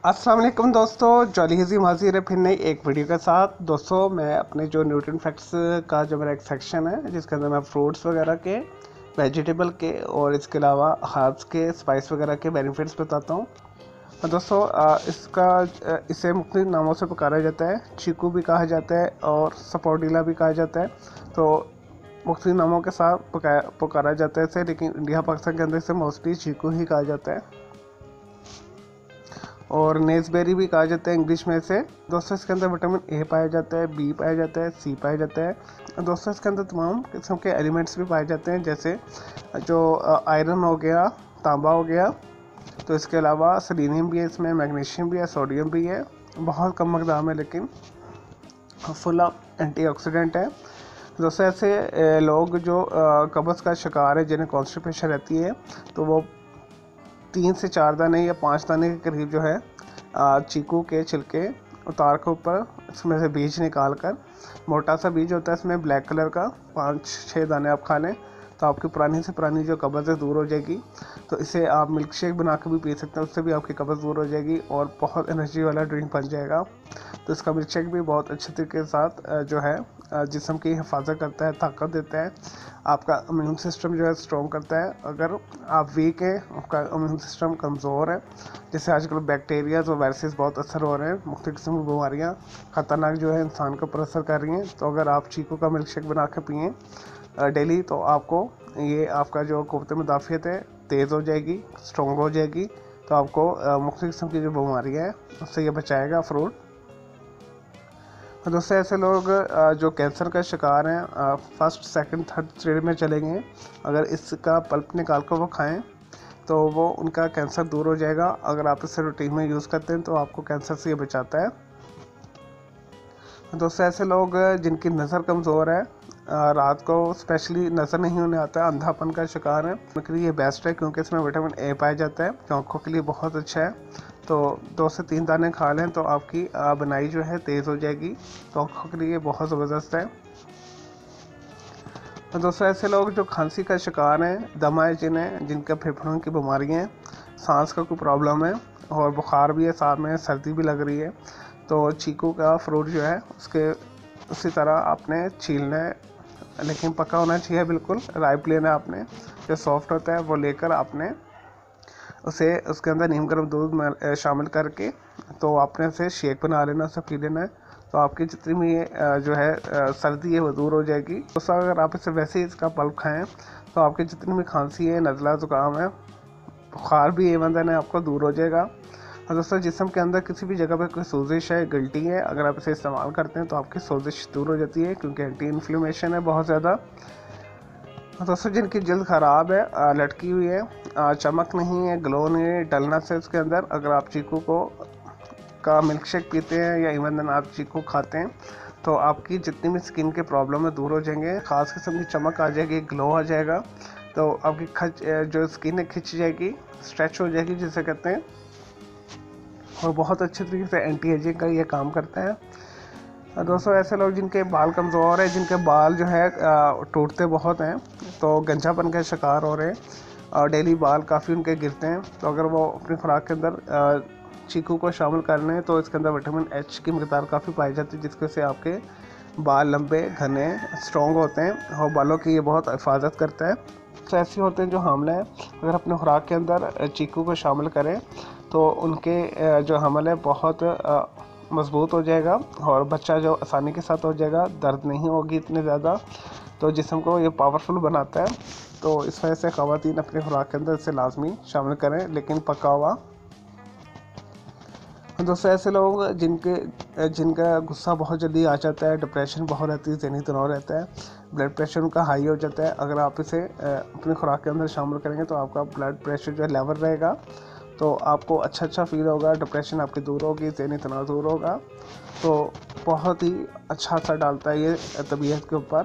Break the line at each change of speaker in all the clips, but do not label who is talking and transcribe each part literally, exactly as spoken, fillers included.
अस्सलाम वालेकुम दोस्तों, जॉली हज़ीम हाजिर है फिर नई एक वीडियो के साथ। दोस्तों मैं अपने जो न्यूट्रिएंट फैक्ट्स का जो मेरा एक सेक्शन है जिसके अंदर मैं फ्रूट्स वगैरह के, वेजिटेबल के और इसके अलावा हर्ब्स के, स्पाइस वगैरह के बेनिफिट्स बताता हूँ। और दोस्तों इसका इसे मुख्तलिफ नामों से पुकारा जाता है। चीकू भी कहा जाता है और सपोर्टिला भी कहा जाता है। तो मुख्तलिफ नामों के साथ पुकारा जाता है इसे, लेकिन इंडिया पाकिस्तान के अंदर इसे मोस्टली चीकू ही कहा जाता है और नेसबेरी भी कहा जाता है इंग्लिश में से। दोस्तों इसके अंदर विटामिन ए पाया जाता है, बी पाया जाता है, सी पाया जाता है। दोस्तों इसके अंदर तमाम किस्म के एलिमेंट्स भी पाए जाते हैं, जैसे जो आयरन हो गया, तांबा हो गया। तो इसके अलावा सेलेनियम भी है इसमें, मैग्नीशियम भी है, सोडियम भी है, बहुत कम मकदार में, लेकिन फुल ऑफ एंटीऑक्सीडेंट है। दोस्तों ऐसे लोग जो कब्ज़ का शिकार है, जिन्हें कॉन्स्टिपेशन रहती है, तो वो तीन से चार दाने या पाँच दाने के करीब जो है चीकू के छिलके उतार कर ऊपर इसमें से बीज निकाल कर, मोटा सा बीज होता है इसमें ब्लैक कलर का, पाँच छः दाने आप खा लें तो आपकी पुरानी से पुरानी जो कब्ज़ है दूर हो जाएगी। तो इसे आप मिल्क शेक बना कर भी पी सकते हैं, उससे भी आपकी कब्ज़ दूर हो जाएगी और बहुत एनर्जी वाला ड्रिंक बन जाएगा। तो इसका मिल्क शेक भी बहुत अच्छे तरीके के साथ जो है जिस्म की हिफाजत करता है, ताकत देता है, आपका इम्यून सिस्टम जो है स्ट्रॉन्ग करता है। अगर आप वीक हैं, आपका इम्यून सिस्टम कमज़ोर है, जैसे आजकल बैक्टीरियाज और वायरसेस बहुत असर हो रहे हैं, मुख्तलिफ किस्म की बीमारियाँ ख़तरनाक जो है इंसान को पर असर कर रही हैं, तो अगर आप चीकू का मिल्क शेक बना कर पिएँ डेली, तो आपको ये आपका जो क़ुव्वत मुदाफ़ियत है तेज़ हो जाएगी, स्ट्रॉन्ग हो जाएगी। तो आपको मुख्तलिफ किस्म की जो बीमारियाँ हैं उससे ये बचाएगा फ्रूट। दोस्तों ऐसे लोग जो कैंसर का शिकार हैं, फर्स्ट सेकंड थर्ड स्टेज में चले गए, अगर इसका पल्प निकाल कर वो खाएं तो वो उनका कैंसर दूर हो जाएगा। अगर आप इसे रूटीन में यूज़ करते हैं तो आपको कैंसर से ये बचाता है। दोस्तों ऐसे लोग जिनकी नज़र कमज़ोर है, रात को स्पेशली नज़र नहीं होने आता है, अंधापन का शिकार है, उनके लिए ये बेस्ट है क्योंकि इसमें विटामिन ए पाया जाता है, जो आँखों के लिए बहुत अच्छा है। तो दो से तीन दाने खा लें तो आपकी बनाई जो है तेज़ हो जाएगी, तो आँखों के लिए बहुत ज़बरदस्त है। तो दोस्तों ऐसे लोग जो खांसी का शिकार हैं, दमा है जिन्हें, जिनका फेफड़ों की बीमारियाँ हैं, सांस का कोई प्रॉब्लम है और बुखार भी है, साथ में सर्दी भी लग रही है, तो चीकू का फ्रूट जो है उसके उसी तरह आपने छीलना है, लेकिन पका होना चाहिए बिल्कुल। राइप लेना है आपने, जो सॉफ्ट होता है वो लेकर आपने उसे उसके अंदर नीम गर्म दूध शामिल करके तो आपने उसे शेक बना लेना, उसे पी लेना है, तो आपकी जितनी भी जो है सर्दी है वो दूर हो जाएगी। दोस्तों अगर आप इसे वैसे ही इसका पल्प खाएं तो आपकी जितनी भी खांसी है, नज़ला ज़ुकाम है, बुखार भी एवं है, आपको दूर हो जाएगा। और दोस्तों जिस्म के अंदर किसी भी जगह पर कोई सोजिश है, गिल्टी है, अगर आप इसे इस्तेमाल करते हैं तो आपकी सोजिश दूर हो जाती है, क्योंकि एंटी इन्फ्लेमेशन है बहुत ज़्यादा। दोस्तों जिनकी जल्द ख़राब है, लटकी हुई है, चमक नहीं है, ग्लो नहीं है, डलनेस है इसके अंदर, अगर आप चीकू को का मिल्क शेक पीते हैं या इवन आप चीकू खाते हैं तो आपकी जितनी भी स्किन के प्रॉब्लम है दूर हो जाएंगे, ख़ास किस्म की चमक आ जाएगी, ग्लो आ जाएगा, तो आपकी खच जो स्किन है खिंच जाएगी, स्ट्रेच हो जाएगी जिसे कहते हैं, और बहुत अच्छे तरीके से एंटी एजिंग का ये काम करता है। दोस्तों ऐसे लोग जिनके बाल कमज़ोर है, जिनके बाल जो है टूटते बहुत हैं, तो गंजापन का शिकार हो रहे हैं और डेली बाल काफ़ी उनके गिरते हैं, तो अगर वो अपनी खुराक के अंदर चीकू को शामिल कर लें तो इसके अंदर विटामिन एच की मकदार काफ़ी पाई जाती है, जिसके से आपके बाल लंबे घने स्ट्रॉन्ग होते हैं और बालों की ये बहुत हिफाजत करता है। तो ऐसे होते हैं जो हामले हैं, अगर अपने खुराक के अंदर चीकू को शामिल करें तो उनके जो हमल है बहुत मज़बूत हो जाएगा और बच्चा जो आसानी के साथ हो जाएगा, दर्द नहीं होगी इतने ज़्यादा, तो जिस्म को ये पावरफुल बनाता है। तो इस वजह से ख़वातीन अपने खुराक के अंदर इसे लाजमी शामिल करें, लेकिन पका हुआ। दोस्तों ऐसे लोग जिनके जिनका गुस्सा बहुत जल्दी आ जाता है, डिप्रेशन बहुत रहती है, ज़हनी तनाव रहता है, ब्लड प्रेशर उनका हाई हो जाता है, अगर आप इसे अपनी खुराक के अंदर शामिल करेंगे तो आपका ब्लड प्रेशर जो है लेवल रहेगा, तो आपको अच्छा अच्छा फील होगा, डिप्रेशन आपकी दूर होगी, ज़हनी तनाव दूर होगा, तो बहुत ही अच्छा असर डालता है ये तबीयत के ऊपर।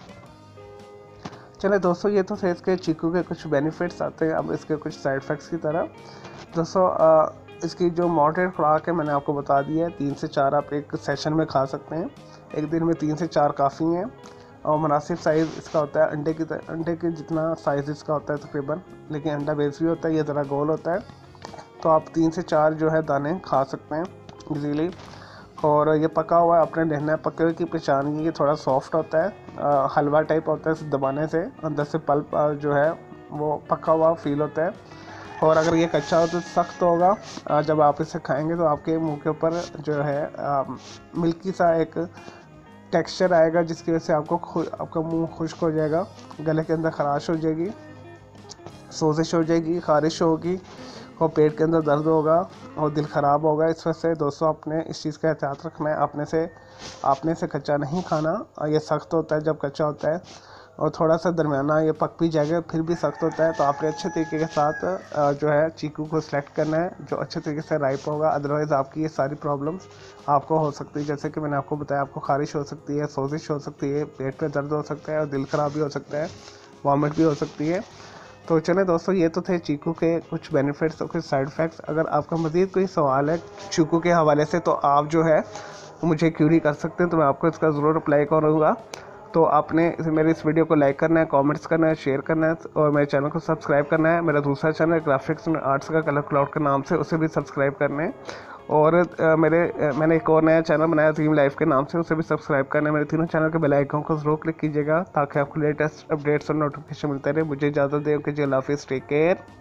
चले दोस्तों ये तो थे इसके चीकू के कुछ बेनिफिट्स आते हैं, अब इसके कुछ साइड इफ़ेक्ट्स की तरह। दोस्तों आ, इसकी जो मॉडरेट खुराक है मैंने आपको बता दिया है, तीन से चार आप एक सेशन में खा सकते हैं, एक दिन में तीन से चार काफ़ी हैं और मुनासिब साइज़ इसका होता है, अंडे की अंडे के जितना साइज़ इसका होता है तकरीबन, लेकिन अंडा बेस भी होता है, ये ज़रा गोल होता है। तो आप तीन से चार जो है दाने खा सकते हैं इजीली। और ये पका हुआ है आपने देखना है, पके हुए की पहचान की ये थोड़ा सॉफ्ट होता है, आ, हलवा टाइप होता है, इसे दबाने से अंदर से पल्प जो है वो पका हुआ फील होता है। और अगर ये कच्चा हो तो सख्त होगा, आ, जब आप इसे खाएंगे तो आपके मुंह के ऊपर जो है आ, मिल्की सा एक टेक्सचर आएगा, जिसकी वजह से आपको आपका मुंह खुश्क हो जाएगा, गले के अंदर खराश हो जाएगी, सोजिश हो जाएगी, खारिश होगी और पेट के अंदर दर्द होगा और दिल ख़राब होगा। इस वजह से दोस्तों आपने इस चीज़ का एहतियात रखना है, आपने से आपने से कच्चा नहीं खाना। ये सख्त होता है जब कच्चा होता है, और थोड़ा सा दरमियाना ये पक भी जाएगा फिर भी सख्त होता है। तो आपने अच्छे तरीके के साथ जो है चीकू को सिलेक्ट करना है जो अच्छे तरीके से राइप होगा, अदरवाइज़ आपकी ये सारी प्रॉब्लम्स आपको हो सकती है। जैसे कि मैंने आपको बताया, आपको खारिश हो सकती है, सोजिश हो सकती है, पेट पे दर्द हो सकता है और दिल ख़राब भी हो सकता है, वॉमिट भी हो सकती है। तो चलें दोस्तों, ये तो थे चीकू के कुछ बेनिफिट्स और कुछ साइड इफ़ेक्ट्स। अगर आपका मज़ीद कोई सवाल है चीकू के हवाले से तो आप जो है मुझे क्यूरी कर सकते हैं, तो मैं आपको इसका ज़रूर रिप्लाई करूँगा। तो आपने मेरे इस वीडियो को लाइक करना है, कमेंट्स करना है, शेयर करना है और मेरे चैनल को सब्सक्राइब करना है। मेरा दूसरा चैनल ग्राफिक्स एंड आर्ट्स का कलर क्लाउड के नाम से, उसे भी सब्सक्राइब करना है। और आ, मेरे आ, मैंने एक और नया चैनल बनाया ड्रीम लाइफ के नाम से, उसे भी सब्सक्राइब करना है। मेरे तीनों चैनल के बेल आइकन को जरूर क्लिक कीजिएगा ताकि आपको लेटेस्ट अपडेट्स और नोटिफिकेशन मिलते रहे। मुझे इजाज़त दें, कि अल्लाह हाफिज़, टेक केयर।